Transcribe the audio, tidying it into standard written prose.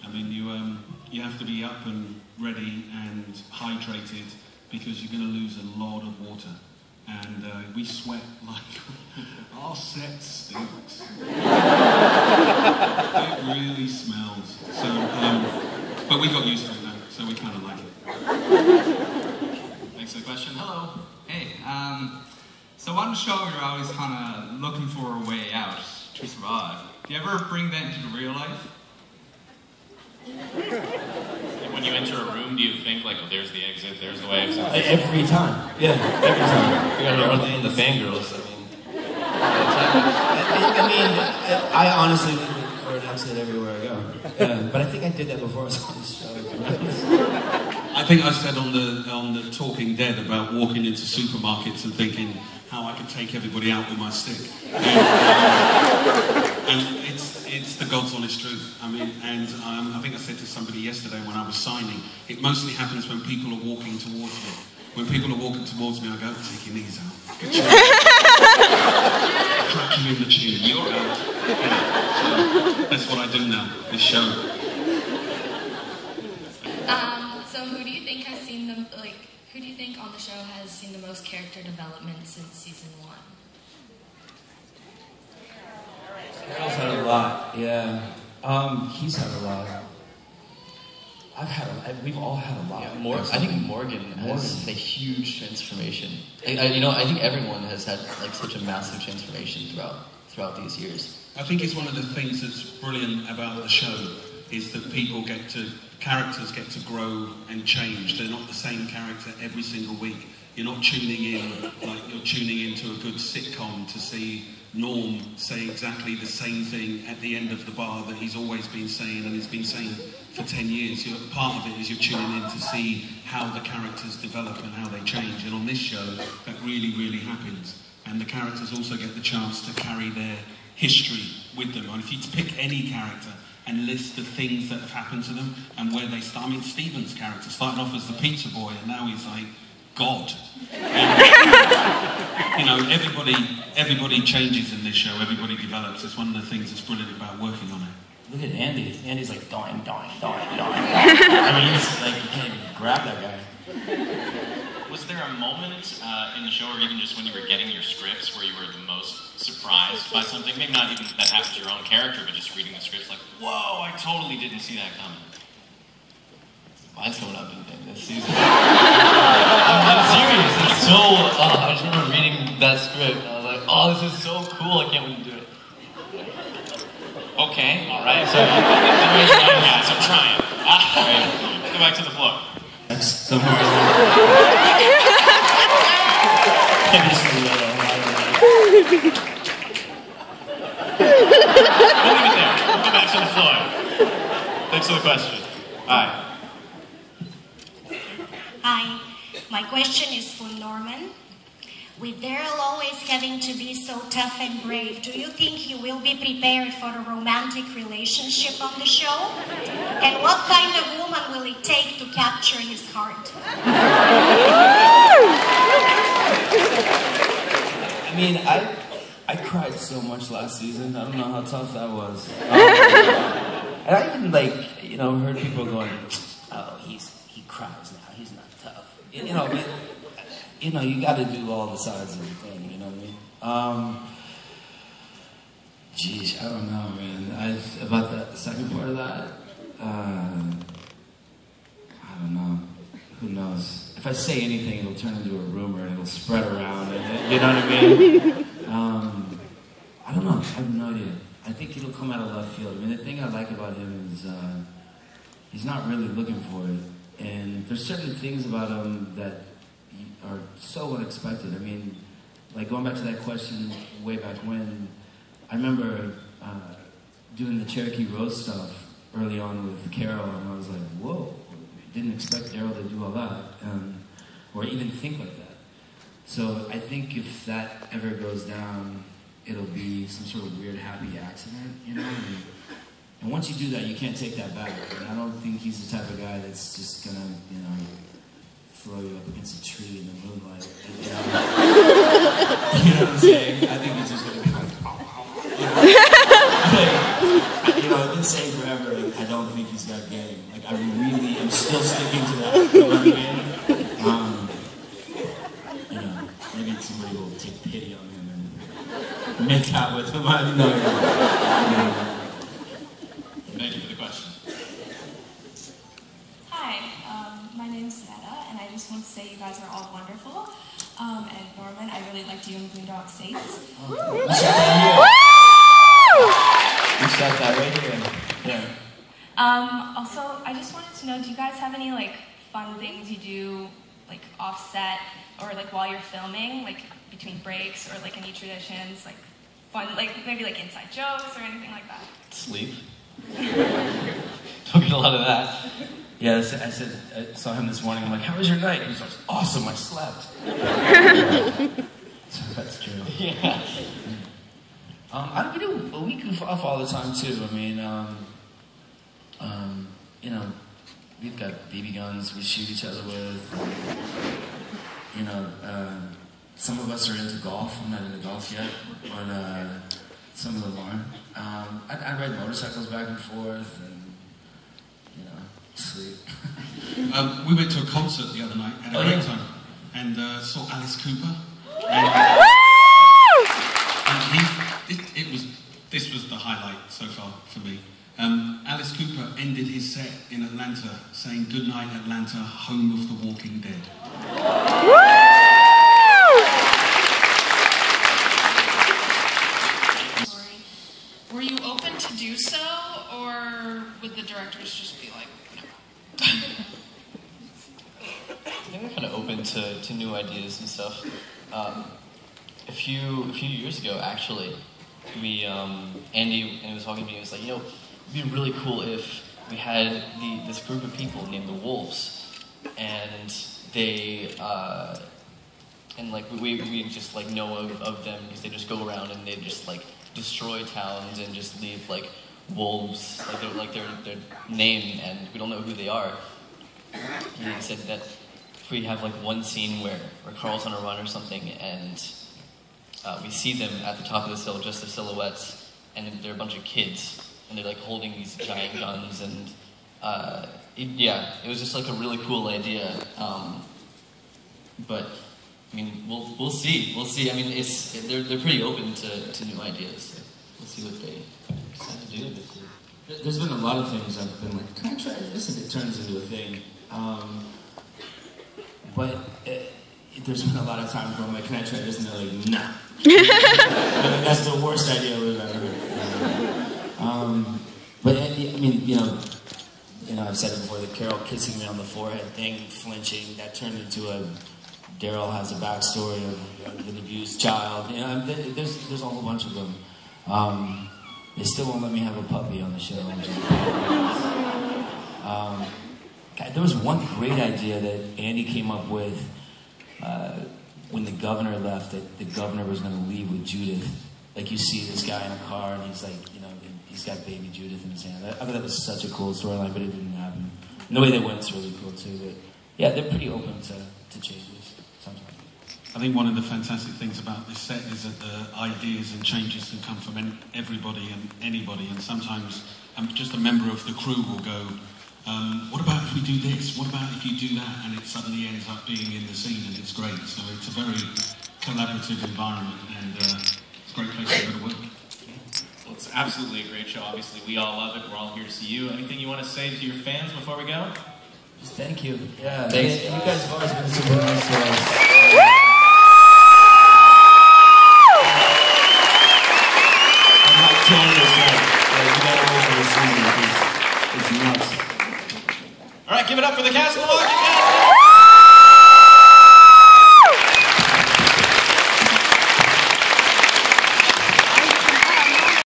I mean, you have to be up and ready and hydrated because you're going to lose a lot of water. And we sweat like our set stinks. It really smells. So, but we got used to it now, so we kind of like it. Thanks for the question. Hello. Hey. So on the show, you're always kind of looking for a way out to survive. Do you ever bring that into the real life? When you enter a room, do you think like, oh, there's the exit, there's the way out? Every time. Yeah, every time. You gotta run in the fangirls, I honestly look for an exit everywhere I go. But I think I did that before I was on the show. I think I said on the Talking Dead about walking into supermarkets and thinking how I could take everybody out with my stick. And it's the God's honest truth. I mean, and I think I said to somebody yesterday when I was signing, it mostly happens when people are walking towards me. When people are walking towards me, I go, take your knees out. Good job. Crack you in the chin. You're out. So that's what I do now, this show. So who do you think has seen them, who do you think on the show has seen the most character development since season 1? Carol's had a lot, yeah. He's had a lot. We've all had a lot. Yeah, I think Morgan has a huge transformation. I think everyone has had like such a massive transformation throughout these years. I think it's one of the things that's brilliant about the show is that characters get to grow and change. They're not the same character every single week. You're not tuning in like you're tuning into a good sitcom to see Norm say exactly the same thing at the end of the bar that he's always been saying and he's been saying for 10 years. Part of it is you're tuning in to see how the characters develop and how they change. And on this show, that really, really happens. And the characters also get the chance to carry their history with them. And if you pick any character and list the things that have happened to them and where they start. I mean, Stephen's character started off as the pizza boy and now he's like God. And, everybody changes in this show, everybody develops. It's one of the things that's brilliant about working on it. Look at Andy. Andy's like, dying. I mean, it's like, you can't even grab that guy. Was there a moment in the show, or even just when you were getting your scripts, where you were the most surprised by something? Maybe not even that happened to your own character, but just reading the scripts like, whoa, I totally didn't see that coming. Mine's coming up in this season. I'm serious. It's so. I just remember reading that script, and I was like, oh, this is so cool. I can't wait to do it. Okay, all right. So, guys, I'm trying. All right, let's go back to the floor. Somewhere. We'll leave it there. We'll go back to the floor. Thanks for the question. Hi. Hi. My question is for Norman. With Daryl always having to be so tough and brave, do you think he will be prepared for a romantic relationship on the show? And what kind of woman will it take to capture his heart? I mean, I cried so much last season. I don't know how tough that was. And I even heard people going, "Oh, he cries now. He's not tough." You got to do all the sides of the thing. You know what I mean? Geez, I don't know, man. About the second part of that, I don't know. Who knows? If I say anything, it'll turn into a rumor and it'll spread around. And, you know what I mean? I don't know. I have no idea. I think it'll come out of left field. I mean, the thing I like about him is he's not really looking for it. And there's certain things about him that are so unexpected. I mean, like going back to that question way back when, I remember doing the Cherokee Rose stuff early on with Carol, and I was like, whoa, didn't expect Daryl to do all that, or even think like that. So I think if that ever goes down, it'll be some sort of weird happy accident, you know? And once you do that, you can't take that back. And I don't think he's the type of guy that's just gonna, throw you up against a tree in the moonlight. And, you know what I'm saying? I think he's just gonna be like, I've been saying forever, like, I don't think he's got game. Like, I really am still sticking to that. You know what I mean? You know, maybe somebody will take pity on him and make out with him. I don't know. Thank you for the question. Hi, my name's Netta, and I just want to say you guys are all wonderful. And Norman, I really liked you in Boondock Saints. We shot that right here. Yeah. Also, I just wanted to know, do you guys have any like fun things you do, like offset or like while you're filming, like between breaks, or like any traditions, like fun, like maybe like inside jokes or anything like that? Sleep. Don't get a lot of that. Yeah, I saw him this morning. I'm like, how was your night? He was like, awesome, I slept. So that's true. Yeah. We goof off all the time too. I mean, you know, we've got BB guns we shoot each other with. You know, some of us are into golf. I'm not into golf yet, but some of them are. I ride motorcycles back and forth, and you know, sleep. We went to a concert the other night, had a great time, and saw Alice Cooper. This was the highlight so far for me. Alice Cooper ended his set in Atlanta saying, "Good night, Atlanta, home of the Walking Dead." Were you open to do so, or would the directors just be like, I think we're kind of open to new ideas and stuff. A few years ago, actually, Andy was talking to me. He was like, you know, it'd be really cool if we had this group of people named the Wolves, and they and like we just like know of them because they just go around and they just like destroy towns and just leave like wolves, like their name, and we don't know who they are. And he said that if we have like one scene where Carl's on a run or something, and we see them at the top of the hill, just the silhouettes, and they're a bunch of kids, and they're like holding these giant guns, and it was just like a really cool idea. But I mean, we'll see. I mean, they're pretty open to new ideas. So we'll see what they decide to do this year. There's been a lot of things I've been like, can I try this? And it turns into a thing. But there's been a lot of times where I'm like, can I try this? And they're like, nah. That's the worst idea we've ever heard. But I mean, you know, I've said it before, the Carol kissing me on the forehead thing, flinching, that turned into a Daryl has a backstory of an abused child. You know, there's a whole bunch of them. They still won't let me have a puppy on the show. Which is God, there was one great idea that Andy came up with when the governor left, that the governor was going to leave with Judith. Like, you see this guy in a car, and he's like, you know, he's got baby Judith in his hand. I thought that was such a cool storyline, but it didn't happen. And the way they went's really cool, too. But yeah, they're pretty open to changes sometimes. I think one of the fantastic things about this set is that the ideas and changes can come from everybody and anybody, and sometimes just a member of the crew will go, what about if we do this? What about if you do that? And it suddenly ends up being in the scene, and it's great. So it's a very collaborative environment, and it's a great place to go to work. Well, it's absolutely a great show. Obviously, we all love it. We're all here to see you. Anything you want to say to your fans before we go? Just thank you. Yeah, thanks. You guys have always been super nice to us. I'm not killing this night. You gotta wait for the season because it's nuts. All right, give it up for the cast of The Walking Dead.